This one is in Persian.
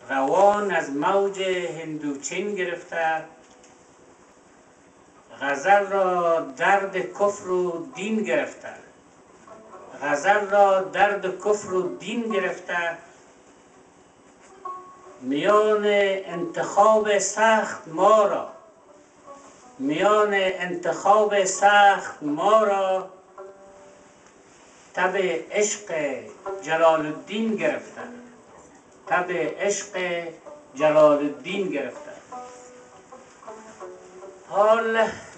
روان از موج هندوچین گرفته، غزل را درد کفر و دین گرفته، غزل را درد کفر و دین گرفته. میان انتخاب سخت ما را، میان انتخاب سخت ما را، تب عشق جلال الدین گرفته، تب عشق جلال الدین گرفته. حال